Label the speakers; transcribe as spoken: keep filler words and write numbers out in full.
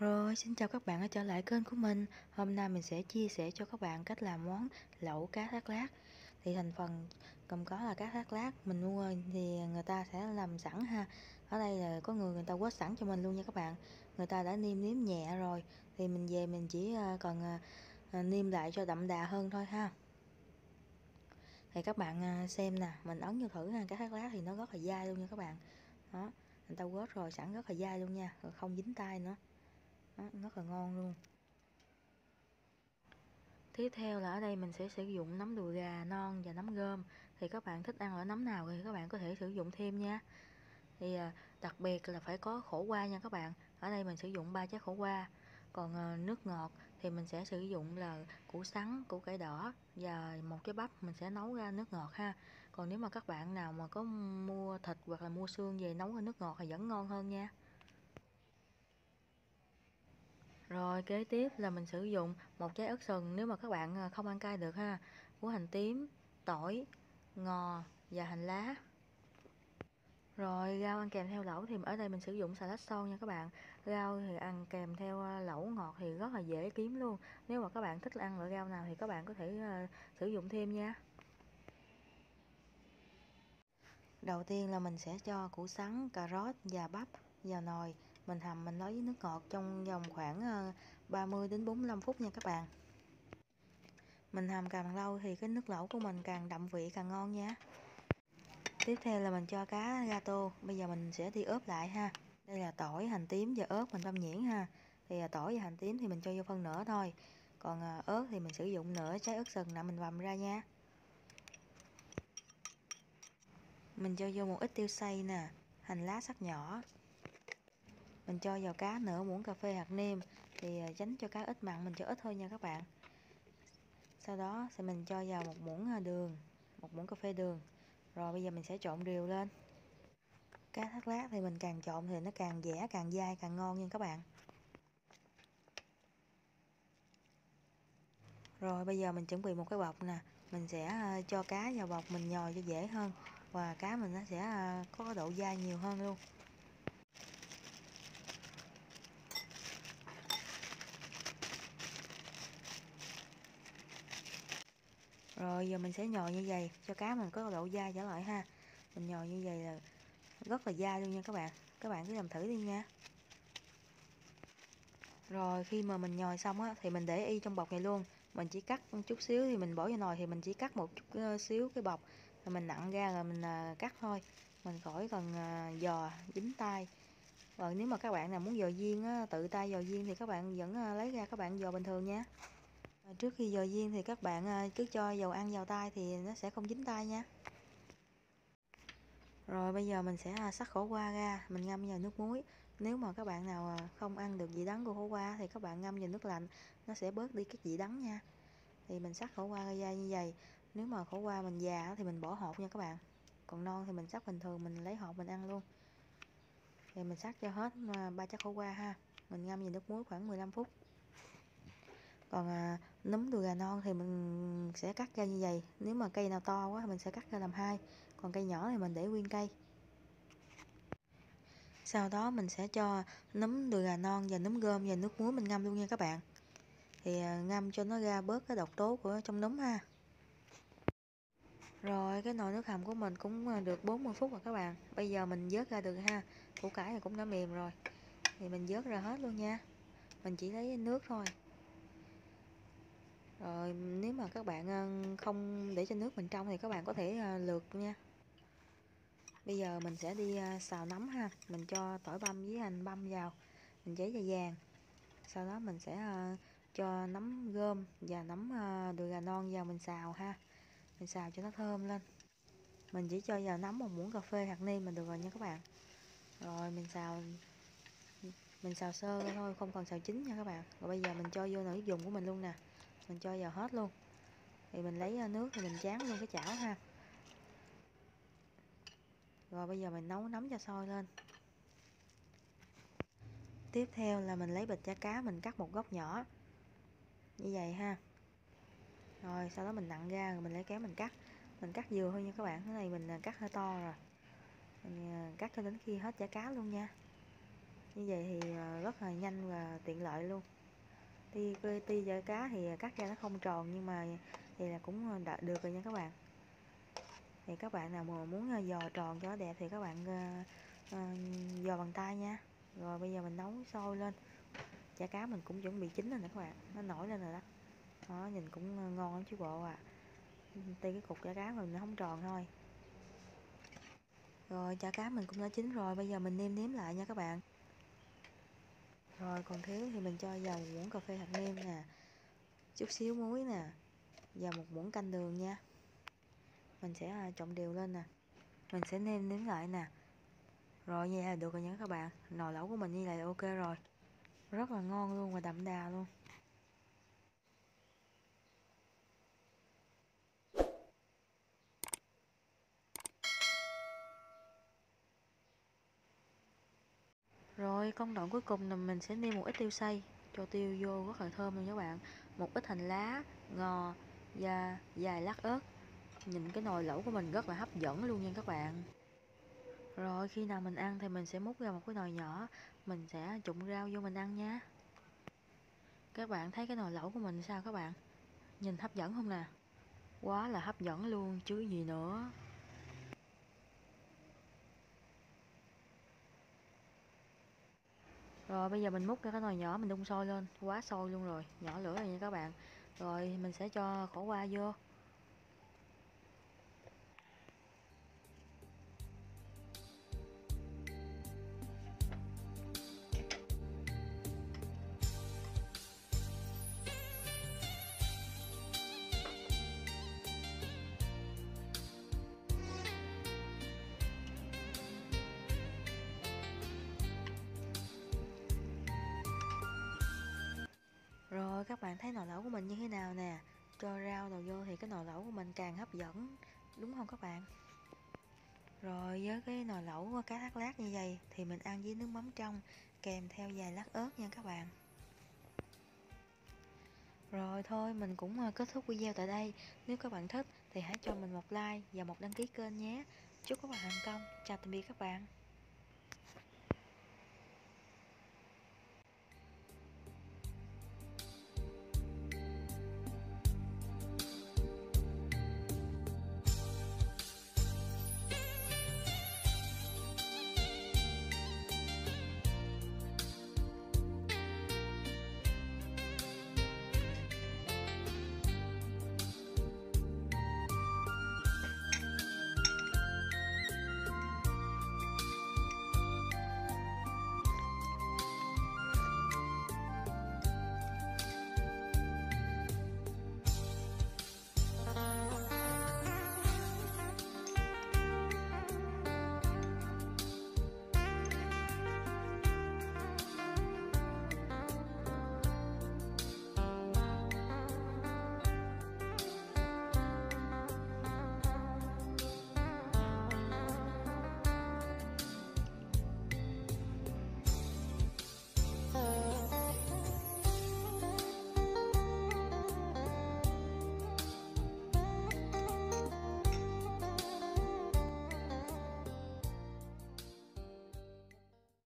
Speaker 1: Rồi, xin chào các bạn đã trở lại kênh của mình. Hôm nay mình sẽ chia sẻ cho các bạn cách làm món lẩu cá thác lác. Thì thành phần gồm có là cá thác lác mình mua thì người ta sẽ làm sẵn ha. Ở đây là có người người ta quết sẵn cho mình luôn nha các bạn. Người ta đã nêm nếm nhẹ rồi thì mình về mình chỉ ờ, còn ờ, ờ, nêm lại cho đậm đà hơn thôi ha. Thì các bạn ờ, xem nè, mình ấn vô thử ha, cá thác lác thì nó rất là dai luôn nha các bạn. Đó, người ta quết rồi sẵn rất là dai luôn nha, rồi không dính tay nữa. Đó, rất là ngon luôn. Tiếp theo là ở đây mình sẽ sử dụng nấm đùi gà non và nấm rơm. Thì các bạn thích ăn loại nấm nào thì các bạn có thể sử dụng thêm nha. Thì à, đặc biệt là phải có khổ qua nha các bạn. Ở đây mình sử dụng ba trái khổ qua. Còn à, nước ngọt thì mình sẽ sử dụng là củ sắn, củ cải đỏ và một trái bắp mình sẽ nấu ra nước ngọt ha. Còn nếu mà các bạn nào mà có mua thịt hoặc là mua xương về nấu ra nước ngọt thì vẫn ngon hơn nha. Rồi kế tiếp là mình sử dụng một trái ớt sừng nếu mà các bạn à, không ăn cay được ha, củ hành tím, tỏi, ngò và hành lá. Rồi rau ăn kèm theo lẩu thì ở đây mình sử dụng xà lách son nha các bạn. Rau thì ăn kèm theo à, lẩu ngọt thì rất là dễ kiếm luôn. Nếu mà các bạn thích ăn loại rau nào thì các bạn có thể uh, sử dụng thêm nha. Đầu tiên là mình sẽ cho củ sắn, cà rốt và bắp vào nồi. Mình hầm mình nấu với nước ngọt trong vòng khoảng uh, ba mươi đến bốn mươi lăm phút nha các bạn. Mình hầm càng lâu thì cái nước lẩu của mình càng đậm vị càng ngon nha. Tiếp theo là mình cho cá ra tô. Bây giờ mình sẽ đi ướp lại ha. Đây là tỏi, hành tím và ớt mình băm nhuyễn ha. Thì à, tỏi và hành tím thì mình cho vô phân nửa thôi. Còn à, ớt thì mình sử dụng nửa trái ớt sừng nè mình băm ra nha. Mình cho vô một ít tiêu xay nè, hành lá sắc nhỏ. Mình cho vào cá nửa muỗng cà phê hạt nêm. Thì à, tránh cho cá ít mặn mình cho ít thôi nha các bạn. Sau đó sẽ mình cho vào một muỗng à, đường, một muỗng cà phê đường. Rồi bây giờ mình sẽ trộn đều lên. Cá thác lác thì mình càng trộn thì nó càng dẻ, càng dai, càng ngon nha các bạn. Rồi bây giờ mình chuẩn bị một cái bọc nè. Mình sẽ à, cho cá vào bọc mình nhồi cho dễ hơn. Và cá mình nó sẽ à, có độ dai nhiều hơn luôn. Rồi giờ mình sẽ nhồi như vậy cho cá mình có độ dai trở lại ha. Mình nhồi như vậy là rất là dai luôn nha các bạn. Các bạn cứ làm thử đi nha. Rồi khi mà mình nhồi xong á thì mình để y trong bọc này luôn. Mình chỉ cắt một chút xíu thì mình bỏ vô nồi thì mình chỉ cắt một chút uh, xíu cái bọc. Rồi mình nặn ra rồi mình uh, cắt thôi. Mình khỏi cần uh, giò dính tay. Rồi nếu mà các bạn nào muốn giò viên á, tự tay giò viên thì các bạn vẫn uh, lấy ra các bạn giò bình thường nha. Và trước khi giò viên thì các bạn uh, cứ cho dầu ăn vào tay thì nó sẽ không dính tay nha. Rồi bây giờ mình sẽ à, xắt khổ qua ra, mình ngâm vào nước muối. Nếu mà các bạn nào à, không ăn được vị đắng của khổ qua thì các bạn ngâm vào nước lạnh, nó sẽ bớt đi cái vị đắng nha. Thì mình xắt khổ qua ra như vậy. Nếu mà khổ qua mình già thì mình bỏ hột nha các bạn. Còn non thì mình xắt bình thường, mình lấy hột mình ăn luôn. Thì mình xắt cho hết à, ba trái khổ qua ha. Mình ngâm vào nước muối khoảng mười lăm phút. Còn à, nấm đùi gà non thì mình sẽ cắt ra như vậy. Nếu mà cây nào to quá thì mình sẽ cắt ra làm hai. Còn cây nhỏ thì mình để nguyên cây. Sau đó mình sẽ cho nấm đùi gà non và nấm rơm và nước muối mình ngâm luôn nha các bạn. Thì à, ngâm cho nó ra bớt cái độc tố của trong nấm ha. Rồi cái nồi nước hầm của mình cũng à, được bốn mươi phút rồi các bạn. Bây giờ mình vớt ra được ha. Củ cải này cũng đã mềm rồi. Thì mình vớt ra hết luôn nha. Mình chỉ lấy nước thôi. Rồi nếu mà các bạn à, không để cho nước mình trong thì các bạn có thể à, lượt nha. Bây giờ mình sẽ đi à, xào nấm ha. Mình cho tỏi băm với hành băm vào. Mình giấy da vàng. Sau đó mình sẽ uh, cho nấm rơm và nấm uh, đùi gà non vào mình xào ha. Mình xào cho nó thơm lên. Mình chỉ cho vào nấm một muỗng cà phê hạt nêm mình được rồi nha các bạn. Rồi mình xào mình xào sơ thôi, không còn xào chín nha các bạn. Rồi bây giờ mình cho vô nước dùng của mình luôn nè. Mình cho vào hết luôn. Thì mình lấy nước thì mình tráng luôn cái chảo ha. Rồi bây giờ mình nấu nấm cho sôi lên. Tiếp theo là mình lấy bịch chả cá mình cắt một góc nhỏ như vậy ha. Rồi sau đó mình nặn ra rồi mình lấy kéo mình cắt. Mình cắt vừa thôi nha các bạn. Cái này mình cắt hơi to rồi. Mình cắt cho đến khi hết chả cá luôn nha. Như vậy thì rất là nhanh và tiện lợi luôn. Ti ti chả cá thì cắt ra nó không tròn, nhưng mà vậy là cũng đã được rồi nha các bạn. Thì các bạn nào mà muốn giò tròn cho nó đẹp thì các bạn uh, uh, giò bằng tay nha. Rồi bây giờ mình nấu sôi lên. Chả cá mình cũng chuẩn bị chín rồi nè các bạn, nó nổi lên rồi đó. Đó, nhìn cũng ngon lắm chứ bộ à. Tuy cái cục chả cá mình nó không tròn thôi. Rồi chả cá mình cũng đã chín rồi, bây giờ mình nêm nếm lại nha các bạn. Rồi còn thiếu thì mình cho vào một muỗng cà phê hạt nêm nè, chút xíu muối nè, và một muỗng canh đường nha. Mình sẽ trộn đều lên nè. Mình sẽ nêm nếm lại nè. Rồi như vậy là được rồi nha các bạn. Nồi lẩu của mình như vậy là ok rồi. Rất là ngon luôn và đậm đà luôn. Rồi công đoạn cuối cùng là mình sẽ nêm một ít tiêu xay, cho tiêu vô rất là thơm luôn các bạn. Một ít hành lá, ngò và vài lát ớt. Nhìn cái nồi lẩu của mình rất là hấp dẫn luôn nha các bạn. Rồi khi nào mình ăn thì mình sẽ múc ra một cái nồi nhỏ, mình sẽ trụng rau vô mình ăn nha. Các bạn thấy cái nồi lẩu của mình sao các bạn? Nhìn hấp dẫn không nè? Quá là hấp dẫn luôn chứ gì nữa. Rồi bây giờ mình múc ra cái nồi nhỏ mình đun sôi lên, quá sôi luôn rồi, nhỏ lửa rồi nha các bạn. Rồi mình sẽ cho khổ qua vô. Rồi các bạn thấy nồi lẩu của mình như thế nào nè? Cho rau đầu vô thì cái nồi lẩu của mình càng hấp dẫn, đúng không các bạn? Rồi với cái nồi lẩu cá thác lát như vậy thì mình ăn với nước mắm trong, kèm theo vài lát ớt nha các bạn. Rồi thôi mình cũng kết thúc video tại đây. Nếu các bạn thích thì hãy cho mình một like và một đăng ký kênh nhé. Chúc các bạn thành công. Chào tạm biệt các bạn.